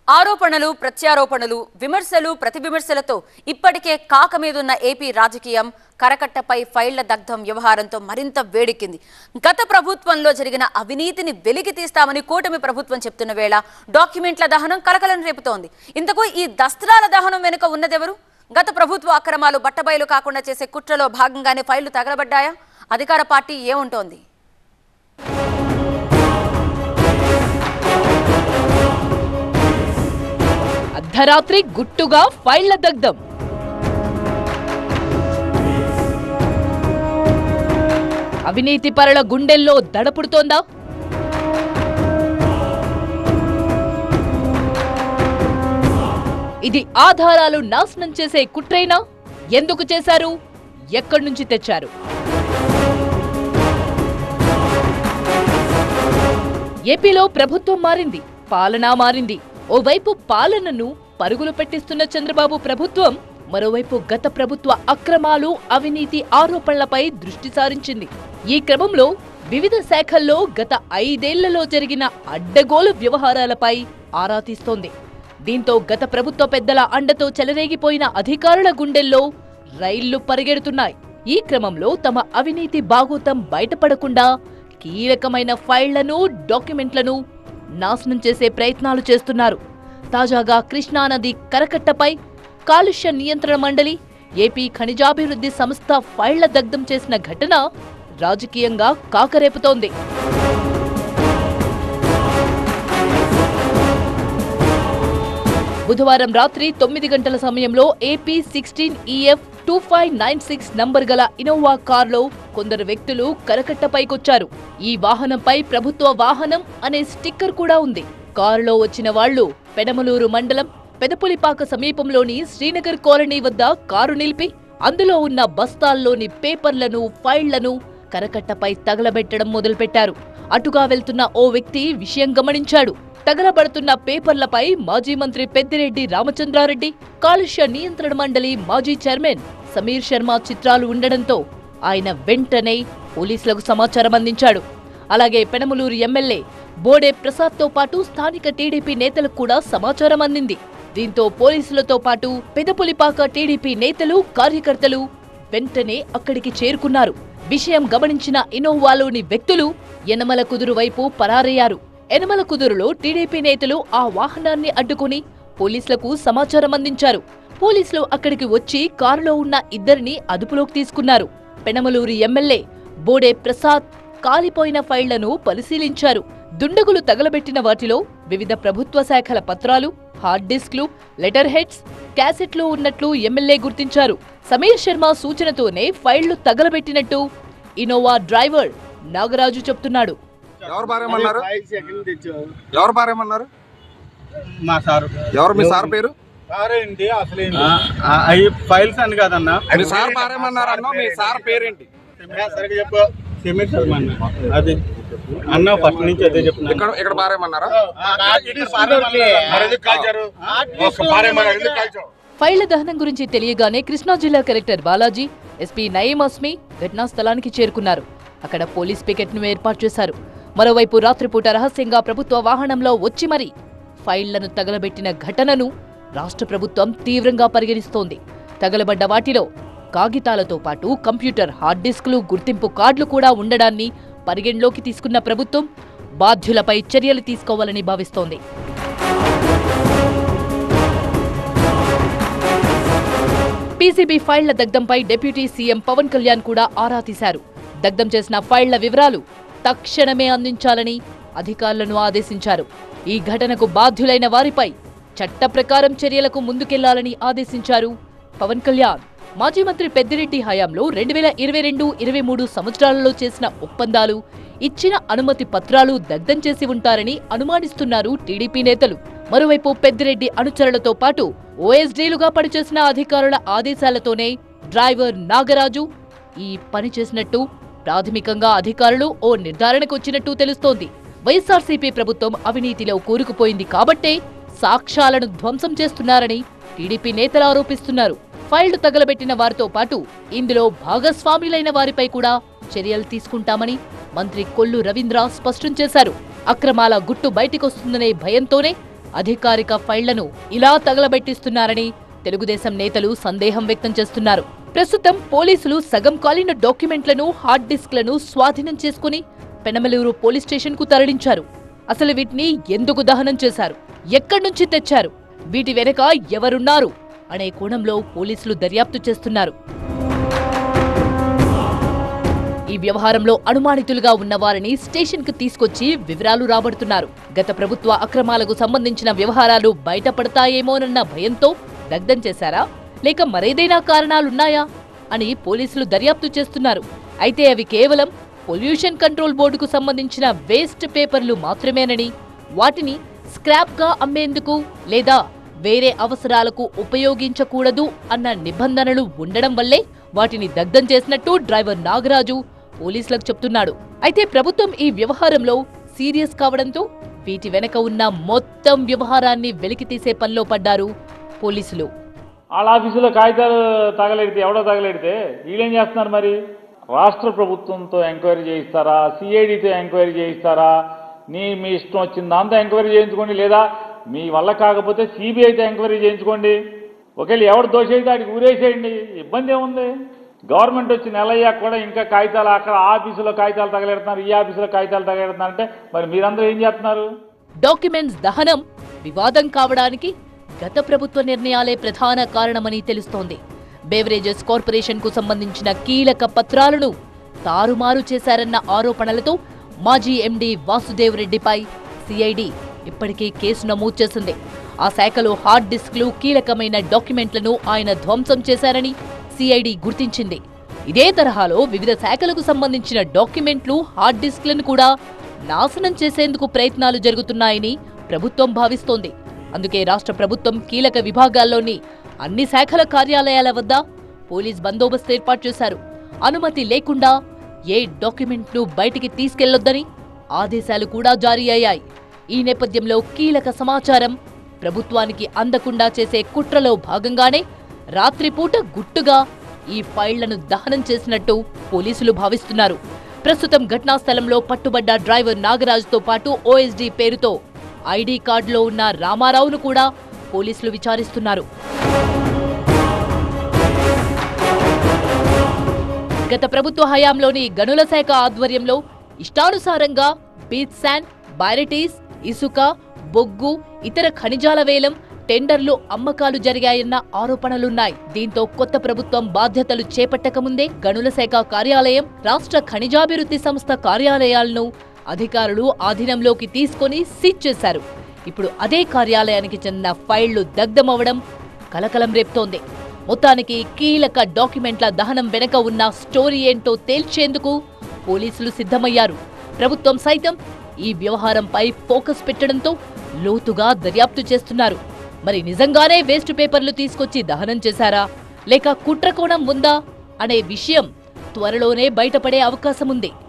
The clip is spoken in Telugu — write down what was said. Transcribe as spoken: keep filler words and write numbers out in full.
ఆరోపణలు ప్రత్యారోపణలు విమర్శలు ప్రతివిమర్శలతో ఇప్పటికే కాక మీదున్న ఏపీ రాజకీయం కరకట్టపై ఫైళ్ల దగ్ధం వ్యవహారంతో మరింత వేడెక్కింది. గత ప్రభుత్వంలో జరిగిన అవినీతిని వెలికి తీస్తామని కూటమి ప్రభుత్వం చెప్తున్న వేళ డాక్యుమెంట్ల దహనం కలకలం రేపుతోంది. ఇంతకు ఈ దస్త్రాల దహనం వెనుక ఉన్నదెవరు? గత ప్రభుత్వ అక్రమాలు బట్టబయలు కాకుండా చేసే కుట్రలో భాగంగానే ఫైళ్లు తగలబడ్డాయా? అధికార పార్టీ ఏముంటోంది? అర్ధరాత్రి గుట్టుగా ఫైళ్ల దగ్ధం. అవినీతి పరుల గుండెల్లో దడపుడుతోందా? ఇది ఆధారాలు నాశనం చేసే కుట్రైనా? ఎందుకు చేశారు? ఎక్కడి నుంచి తెచ్చారు? ఏపీలో ప్రభుత్వం మారింది, పాలన మారింది. ఓవైపు పాలనను పరుగులు పెట్టిస్తున్న చంద్రబాబు ప్రభుత్వం, మరోవైపు గత ప్రభుత్వ అక్రమాలు అవినీతి ఆరోపణలపై దృష్టి సారించింది. ఈ క్రమంలో వివిధ శాఖల్లో గత ఐదేళ్లలో జరిగిన అడ్డగోలు వ్యవహారాలపై ఆరా తీస్తోంది. దీంతో గత ప్రభుత్వ పెద్దల అండతో చెలరేగిపోయిన అధికారుల గుండెల్లో రైళ్లు పరిగెడుతున్నాయి. ఈ క్రమంలో తమ అవినీతి బాగోతం బయటపడకుండా కీలకమైన ఫైళ్లను డాక్యుమెంట్లను నాశనం చేసే ప్రయత్నాలు చేస్తున్నారు. తాజాగా కృష్ణానది కరకట్టపై కాలుష్య నియంత్రణ మండలి, ఏపీ ఖనిజాభివృద్ధి సంస్థ ఫైళ్ల దగ్ధం చేసిన ఘటన రాజకీయంగా కాకరేపుతోంది. బుధవారం రాత్రి తొమ్మిది గంటల సమయంలో AP sixteen EF two five nine six number గల ఇనోవా కార్లో కొందరు వ్యక్తులు కరకట్టపైకొచ్చారు. ఈ వాహనంపై ప్రభుత్వ వాహనం అనే స్టిక్కర్ కూడా ఉంది. కారులో వచ్చిన వాళ్లు పెనమలూరు మండలం పెదపులిపాక సమీపంలోని శ్రీనగర్ కాలనీ వద్ద కారు నిలిపి అందులో ఉన్న బస్తాల్లోని పేపర్లను, ఫైళ్లను కరకట్టపై తగలబెట్టడం మొదలుపెట్టారు. అటుగా వెళ్తున్న ఓ వ్యక్తి విషయం గమనించాడు. తగలబడుతున్న పేపర్లపై మాజీ మంత్రి పెద్దిరెడ్డి రామచంద్రారెడ్డి, కాలుష్య నియంత్రణ మండలి మాజీ చైర్మన్ సమీర్ శర్మ చిత్రాలు ఉండడంతో ఆయన వెంటనే పోలీసులకు సమాచారం అందించాడు. అలాగే పెనమలూరు ఎమ్మెల్యే బోడే ప్రసాద్తో పాటు స్థానిక టీడీపీ నేతలకు కూడా సమాచారం అందింది. దీంతో పోలీసులతో పాటు పెదపులిపాక టీడీపీ నేతలు, కార్యకర్తలు వెంటనే అక్కడికి చేరుకున్నారు. విషయం గమనించిన ఇనోవాలోని వ్యక్తులు యనమల కుదురు వైపు పరారయ్యారు. యనమల కుదురులో టీడీపీ నేతలు ఆ వాహనాన్ని అడ్డుకుని పోలీసులకు సమాచారం అందించారు. పోలీసులు అక్కడికి వచ్చి కారులో ఉన్న ఇద్దరిని అదుపులోకి తీసుకున్నారు. పెనమలూరు ఎమ్మెల్యే బోడే ప్రసాద్ కాలిపోయిన ఫైళ్లను పరిశీలించారు. దుండగులు తగలబెట్టిన వాటిలో వివిధ ప్రభుత్వ శాఖల పత్రాలు, హార్డ్ డిస్క్లు, లెటర్ హెడ్స్, క్యాసెట్లు ఉన్నట్లు ఎమ్మెల్యే గుర్తించారు. సమీర్ శర్మ సూచనతోనే ఫైళ్లు తగలబెట్టినట్టు ఇనోవా డ్రైవర్ నాగరాజు చెప్తున్నాడు. ఎవరు బారేమన్నారు? ఎవరు బారేమన్నారు? మా సారు. ఎవరు మీ సార్ పేరు? సారేంటి అసలు అవి ఫైల్స్ అని కాదన్నా. మీ సార్ బారేమన్నారు అన్న, మీ సార్ పేరేంటి? సరిగ్గా చెప్పు. సమీర్ శర్మ అన్న. అది అన్న ఫస్ట్ నుంచి అదే చెప్తున్నా. ఇక్కడ ఇక్కడ బారేమన్నారా? ఫైళ్ల దహనం గురించి తెలియగానే కృష్ణా జిల్లా కలెక్టర్ బాలాజీ, ఎస్పీ నయీం అస్మి ఘటనా స్థలానికి చేరుకున్నారు. అక్కడ పోలీస్ పికెట్ ను ఏర్పాటు చేశారు. మరోవైపు రాత్రిపూట రహస్యంగా ప్రభుత్వ వాహనంలో వచ్చి మరీ ఫైళ్లను తగలబెట్టిన ఘటనను రాష్ట్ర ప్రభుత్వం తీవ్రంగా పరిగణిస్తోంది. తగలబడ్డ వాటిలో కాగితాలతో పాటు కంప్యూటర్, హార్డ్ డిస్క్లు, గుర్తింపు కార్డులు కూడా ఉండడాన్ని పరిగణలోకి తీసుకున్న ప్రభుత్వం బాధ్యులపై చర్యలు తీసుకోవాలని భావిస్తోంది. పీసీబీ ఫైళ్ల దగ్ధంపై డిప్యూటీ సీఎం పవన్ కళ్యాణ్ కూడా ఆరా తీశారు. దగ్ధం చేసిన ఫైళ్ల వివరాలు తక్షణమే అందించాలని అధికారులను ఆదేశించారు. ఈ ఘటనకు బాధ్యులైన వారిపై చట్ట ప్రకారం చర్యలకు ముందుకెళ్లాలని ఆదేశించారు పవన్ కళ్యాణ్. మాజీ మంత్రి పెద్దిరెడ్డి హయాంలో రెండు వేల ఇరవై రెండు ఇరవై మూడు సంవత్సరాలలో చేసిన ఒప్పందాలు, ఇచ్చిన అనుమతి పత్రాలు దగ్ధం చేసి ఉంటారని అనుమానిస్తున్నారు టీడీపీ నేతలు. మరోవైపు పెద్దిరెడ్డి అనుచరులతో పాటు ఓఎస్డీలుగా పనిచేసిన అధికారుల ఆదేశాలతోనే డ్రైవర్ నాగరాజు ఈ పని చేసినట్టు ప్రాథమికంగా అధికారులు ఓ నిర్ధారణకు వచ్చినట్టు తెలుస్తోంది. వైఎస్ఆర్సీపీ ప్రభుత్వం అవినీతిలో కూరుకుపోయింది కాబట్టే సాక్ష్యాలను ధ్వంసం చేస్తున్నారని టీడీపీ నేతలు ఆరోపిస్తున్నారు. ఫైళ్లు తగలబెట్టిన వారితో పాటు ఇందులో భాగస్వాములైన వారిపై కూడా చర్యలు తీసుకుంటామని మంత్రి కొల్లు రవీంద్ర స్పష్టం చేశారు. అక్రమాల గుట్టు బయటికొస్తుందనే భయంతోనే అధికారిక ఫైళ్లను ఇలా తగలబెట్టిస్తున్నారని తెలుగుదేశం నేతలు సందేహం వ్యక్తం చేస్తున్నారు. ప్రస్తుతం పోలీసులు సగం కాలిన డాక్యుమెంట్లను, హార్డ్ డిస్క్లను స్వాధీనం చేసుకుని పెనమలూరు పోలీస్ స్టేషన్ కు తరలించారు. అసలు వీటిని ఎందుకు దహనం చేశారు, ఎక్కడి నుంచి తెచ్చారు, వీటి వెనక ఎవరున్నారు అనే కోణంలో పోలీసులు దర్యాప్తు చేస్తున్నారు. ఈ వ్యవహారంలో అనుమానితులుగా ఉన్న వారిని స్టేషన్ కు తీసుకొచ్చి వివరాలు రాబడుతున్నారు. గత ప్రభుత్వ అక్రమాలకు సంబంధించిన వ్యవహారాలు బయటపడతాయేమోనన్న భయంతో దగ్ధం చేశారా, లేక మరేదైనా కారణాలున్నాయా అని పోలీసులు దర్యాప్తు చేస్తున్నారు. అయితే అవి కేవలం పొల్యూషన్ కంట్రోల్ బోర్డుకు సంబంధించిన వేస్ట్ పేపర్లు మాత్రమేనని, వాటిని స్క్రాప్ గా అమ్మేందుకు లేదా వేరే అవసరాలకు ఉపయోగించకూడదు అన్న నిబంధనలు ఉండడం వల్లే వాటిని దగ్ధం చేసినట్టు డ్రైవర్ నాగరాజు పోలీసులకు చెప్తున్నాడు. అయితే ప్రభుత్వం ఈ వ్యవహారంలో సీరియస్ కావడంతో వీటి వెనక ఉన్న మొత్తం వ్యవహారాన్ని వెలికితీసే పనిలో పడ్డారు పోలీసులు. వాళ్ళ ఆఫీసులో కాగితాలు తగలెడితే ఎవడో తగలెడితే వీళ్ళేం చేస్తున్నారు? మరి రాష్ట్ర ప్రభుత్వంతో ఎంక్వైరీ చేయిస్తారా, సిఐడితో ఎంక్వైరీ చేయిస్తారా? నీ మీ ఇష్టం వచ్చింది దాంతో ఎంక్వైరీ చేయించుకోండి, లేదా మీ వల్ల కాకపోతే సిబిఐతో ఎంక్వైరీ చేయించుకోండి. ఒకవేళ ఎవడు దోషైతే వాడికి ఊరేసేయండి, ఇబ్బంది ఏముంది? గవర్నమెంట్ వచ్చి నెలయ్యాక కూడా ఇంకా కాగితాలు అక్కడ ఆఫీసులో కాగితాలు తగలెడుతున్నారు, ఈ ఆఫీసులో కాగితాలు తగలెడుతున్నారు అంటే మరి మీరందరూ ఏం చేస్తున్నారు? డాక్యుమెంట్స్ దహనం వివాదం కావడానికి గత ప్రభుత్వ నిర్ణయాలే ప్రధాన కారణమని తెలుస్తోంది. బేవరేజెస్ కార్పొరేషన్ కు సంబంధించిన కీలక పత్రాలను తారుమారు చేశారన్న ఆరోపణలతో మాజీ ఎండీ వాసుదేవ్ రెడ్డిపై సిఐడి ఇప్పటికే కేసు నమోదు చేసింది. ఆ శాఖలో హార్డ్ డిస్క్లు, కీలకమైన డాక్యుమెంట్లను ఆయన ధ్వంసం చేశారని సిఐడి గుర్తించింది. ఇదే తరహాలో వివిధ శాఖలకు సంబంధించిన డాక్యుమెంట్లు, హార్డ్ డిస్క్లను కూడా నాశనం చేసేందుకు ప్రయత్నాలు జరుగుతున్నాయని ప్రభుత్వం భావిస్తోంది. అందుకే రాష్ట్ర ప్రభుత్వం కీలక విభాగాల్లోని అన్ని శాఖల కార్యాలయాల వద్ద పోలీస్ బందోబస్తు ఏర్పాటు చేశారు. అనుమతి లేకుండా ఏ డాక్యుమెంట్ను బయటికి తీసుకెళ్లొద్దని ఆదేశాలు కూడా జారీ అయ్యాయి. ఈ నేపథ్యంలో కీలక సమాచారం ప్రభుత్వానికి అందకుండా చేసే కుట్రలో భాగంగానే రాత్రిపూట గుట్టుగా ఈ ఫైళ్లను దహనం చేసినట్టు పోలీసులు భావిస్తున్నారు. ప్రస్తుతం ఘటనా స్థలంలో పట్టుబడ్డ డ్రైవర్ నాగరాజుతో పాటు ఓఎస్డీ పేరుతో ఐడీ కార్డులో ఉన్న రామారావును కూడా పోలీసులు విచారిస్తున్నారు. గత ప్రభుత్వ హయాంలోని గనుల శాఖ ఆధ్వర్యంలో ఇష్టానుసారంగా బీచ్ శాండ్, బైరటీస్, ఇసుక, బొగ్గు, ఇతర ఖనిజాల వేలం, టెండర్లు, అమ్మకాలు జరిగాయన్న ఆరోపణలున్నాయి. దీంతో కొత్త ప్రభుత్వం బాధ్యతలు చేపట్టకముందే గనుల శాఖ కార్యాలయం, రాష్ట్ర ఖనిజాభివృద్ధి సంస్థ కార్యాలయాలను అధికారులు ఆధీనంలోకి తీసుకుని సీజ్ చేశారు. ఇప్పుడు అదే కార్యాలయానికి చెందిన ఫైళ్లు దగ్ధమవడం కలకలం రేపుతోంది. మొత్తానికి కీలక డాక్యుమెంట్ల దహనం వెనక ఉన్న స్టోరీ ఏంటో తేల్చేందుకు పోలీసులు సిద్ధమయ్యారు. ప్రభుత్వం సైతం ఈ వ్యవహారంపై ఫోకస్ పెట్టడంతో లోతుగా దర్యాప్తు చేస్తున్నారు. మరి నిజంగానే వేస్ట్ పేపర్లు తీసుకొచ్చి దహనం చేశారా, లేక కుట్రకోణం ఉందా అనే విషయం త్వరలోనే బయటపడే అవకాశం ఉంది.